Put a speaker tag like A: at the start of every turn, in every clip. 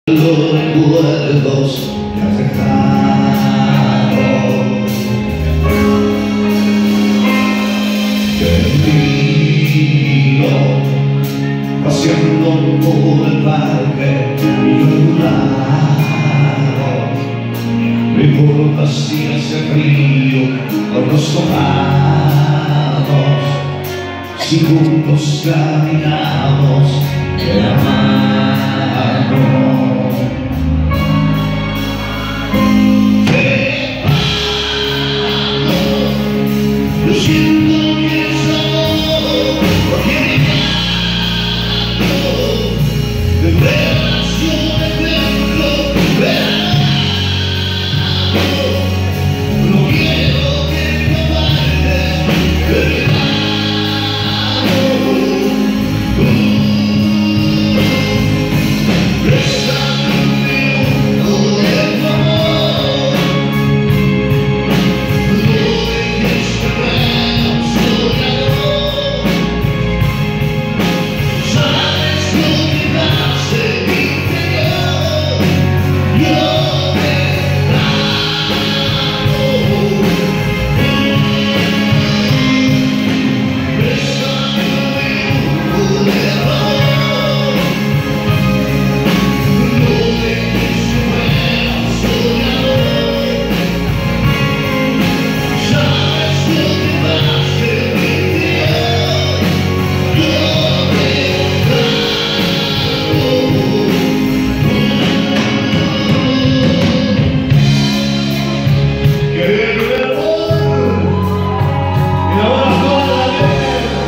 A: Los recuerdos que has dejado termino paseando por el parque y yo a tu lado. No importa si hace frío o nos tomamos, si juntos caminamos de la mano. Yo siento que soy de relaciones dentro, no quiero que me apartes de mi mano. Bésame un poco de tu amor, no dejes que muera un soñador. Sabes lo que nace en mi interior, yo te amo. Bésame un poco de amor, no dejes que muera un soñador. Sabes lo que nace en mi interior, yo te quiero el amor y ahora toda la vida.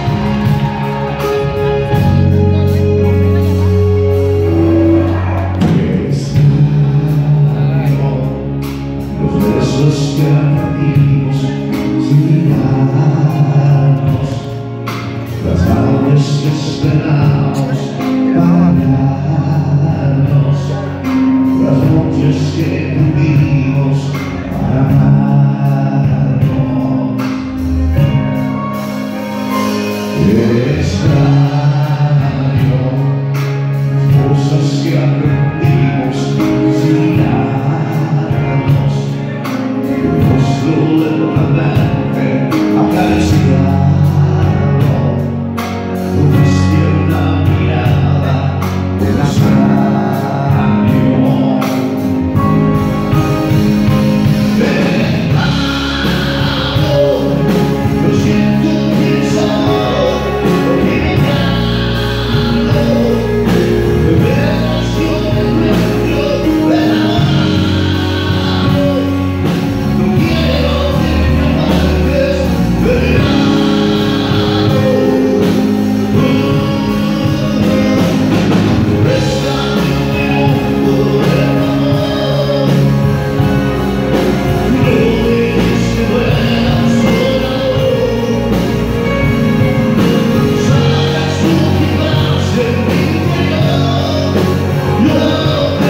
A: Los besos que aprendimos sin mirarnos, las tardes que esperamos para darnos, las noches que tuvimos para amarnos. Extraño las cosas que aprendimos sin mirarnos, el rostro lentamente acariciado, con tierna mirada de extraño. Yo siento que soy de relaciones dentro de la mano. No quiero que me apartes de mi mano. Bésame un poco de amor, no dejes que muera un soñador. Sabes lo que nace en mi interior, yo te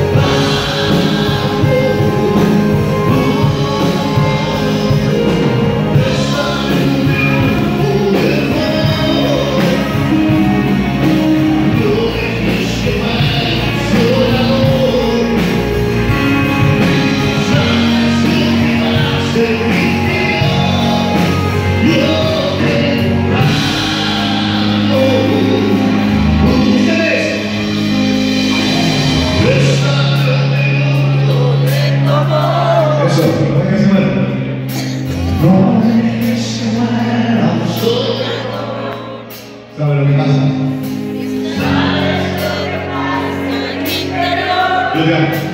A: amo. Bésame un poco de amor, no dejes que muera un soñador. Sabes lo que nace en mi interior, yo te amo. Ustedes, bésame un poco de tu amor. Eso, no dejes que muera un soñador. ¿Sabe lo que pasa?
B: Sabes lo que pasa en mi interior.
A: Yo te amo.